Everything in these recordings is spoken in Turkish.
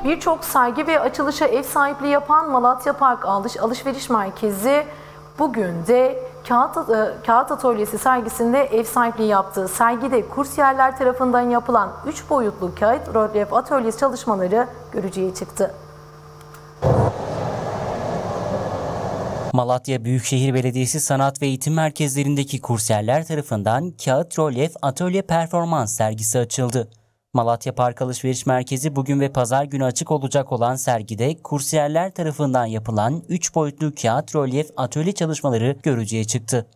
Birçok sergi ve açılışa ev sahipliği yapan Malatya Park Alışveriş Merkezi bugün de Kağıt Atölyesi sergisinde ev sahipliği yaptığı sergide kursiyerler tarafından yapılan 3 boyutlu kağıt rölyef atölyesi çalışmaları görücüye çıktı. Malatya Büyükşehir Belediyesi Sanat ve Eğitim Merkezlerindeki kursiyerler tarafından Kağıt Rölyef Atölye Performans sergisi açıldı. Malatya Park Alışveriş Merkezi bugün ve pazar günü açık olacak olan sergide kursiyerler tarafından yapılan 3 boyutlu kağıt rölyef atölye çalışmaları görücüye çıktı.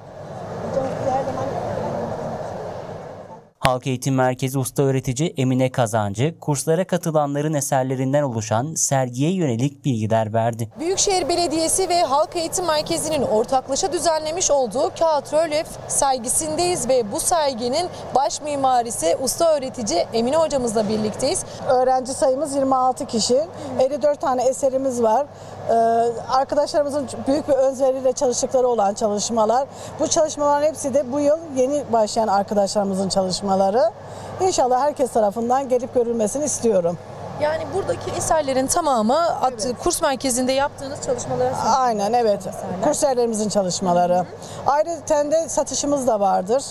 Halk Eğitim Merkezi usta öğretici Emine Kazancı, kurslara katılanların eserlerinden oluşan sergiye yönelik bilgiler verdi. Büyükşehir Belediyesi ve Halk Eğitim Merkezi'nin ortaklaşa düzenlemiş olduğu Kağıt Rölyef sergisindeyiz ve bu serginin baş mimarisi usta öğretici Emine hocamızla birlikteyiz. Öğrenci sayımız 26 kişi, 54 tane eserimiz var. Arkadaşlarımızın büyük bir özveriyle çalıştıkları olan çalışmalar. Bu çalışmaların hepsi de bu yıl yeni başlayan arkadaşlarımızın çalışmaları. İnşallah herkes tarafından gelip görülmesini istiyorum. Yani buradaki eserlerin tamamı kurs merkezinde yaptığınız çalışmalara sonuç. Aynen, evet. Kursiyerlerimizin çalışmaları. Ayrıca de satışımız da vardır.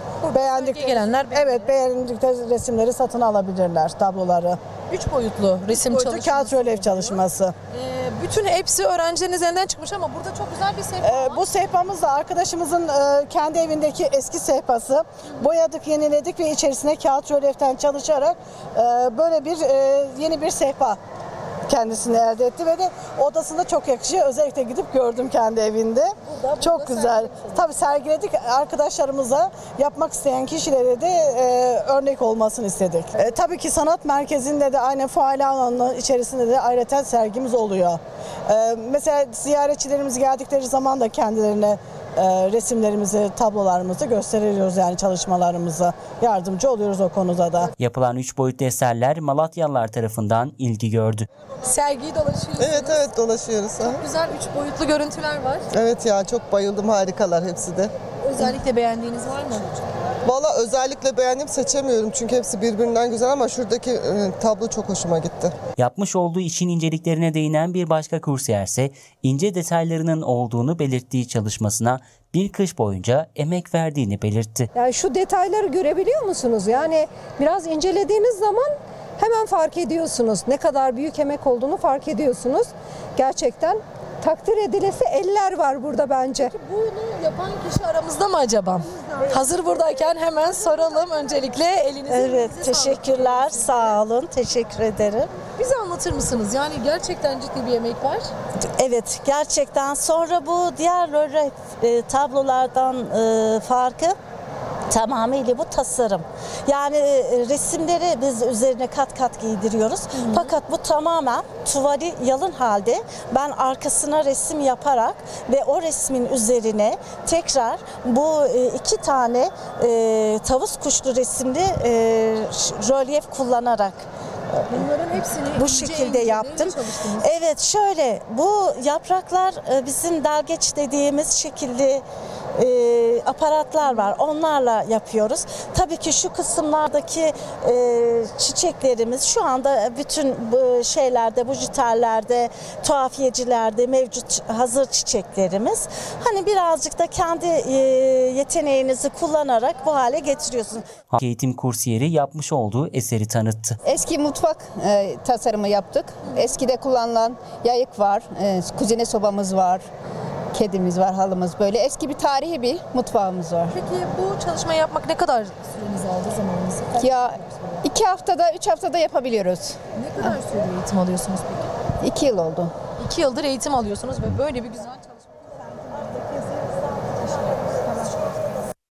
Beğendikleri resimleri satın alabilirler, tabloları. 3 boyutlu resim çalışması. Kağıt rölyef çalışması. Bütün hepsi öğrencilerin üzerinden çıkmış ama burada çok güzel bir sehpa var. Bu sehpamız da arkadaşımızın kendi evindeki eski sehpası. Boyadık, yeniledik ve içerisine kağıt rölyeften çalışarak böyle bir yeni bir sehpa kendisini elde etti ve de odasında çok yakışıyor. Özellikle gidip gördüm kendi evinde. Çok güzel. Tabii sergiledik, arkadaşlarımıza, yapmak isteyen kişilere de örnek olmasını istedik. Tabii ki sanat merkezinde de aynı fuaye alanının içerisinde de ayrıca sergimiz oluyor. Mesela ziyaretçilerimiz geldikleri zaman da kendilerine resimlerimizi, tablolarımızı gösteriyoruz, yani çalışmalarımızı. Yardımcı oluyoruz o konuda da. Yapılan 3 boyutlu eserler Malatyalılar tarafından ilgi gördü. Sergiyi dolaşıyorsunuz. Evet dolaşıyoruz. Çok güzel 3 boyutlu görüntüler var. Evet ya, çok bayıldım, harikalar hepsi de. Özellikle beğendiğiniz var mı? Valla özellikle beğendim, seçemiyorum çünkü hepsi birbirinden güzel ama şuradaki tablo çok hoşuma gitti. Yapmış olduğu işin inceliklerine değinen bir başka kursiyerse ince detaylarının olduğunu belirttiği çalışmasına bir kış boyunca emek verdiğini belirtti. Yani şu detayları görebiliyor musunuz? Yani biraz incelediğiniz zaman hemen fark ediyorsunuz. Ne kadar büyük emek olduğunu fark ediyorsunuz. Gerçekten takdir edilesi eller var burada bence. Peki bunu yapan kişi aramızda mı acaba? Hazır buradayken hemen soralım öncelikle elinizi. Evet, teşekkürler, sağ olun, teşekkür ederim. Bize anlatır mısınız? Yani gerçekten ciddi bir emek var. Evet, gerçekten. Sonra bu diğer rölyef tablolardan farkı tamamıyla bu tasarım. Yani resimleri biz üzerine kat kat giydiriyoruz. Fakat bu tamamen tuvali yalın halde ben arkasına resim yaparak ve o resmin üzerine tekrar bu 2 tane tavus kuşlu resimli rölyef kullanarak bunların hepsini bu şekilde yaptım. Evet, şöyle bu yapraklar bizim dalgeç dediğimiz şekilli aparatlar var. Onlarla yapıyoruz. Tabii ki şu kısımlardaki çiçeklerimiz şu anda bütün şeylerde, bujitellerde, tuhafiyecilerde mevcut hazır çiçeklerimiz. Hani birazcık da kendi yeteneğinizi kullanarak bu hale getiriyorsunuz. Halk Eğitim kursiyeri yapmış olduğu eseri tanıttı. Eski mutfak tasarımı yaptık. Eskide kullanılan yayık var, kuzine sobamız var. Kedimiz var, halımız, böyle eski bir tarihi bir mutfağımız var. Peki bu çalışmayı yapmak ne kadar süreniz aldı, zamanınızı? Ya 2 haftada, 3 haftada yapabiliyoruz. Ne kadar süre eğitim alıyorsunuz peki? 2 yıl oldu. 2 yıldır eğitim alıyorsunuz ve böyle bir güzel çalışma.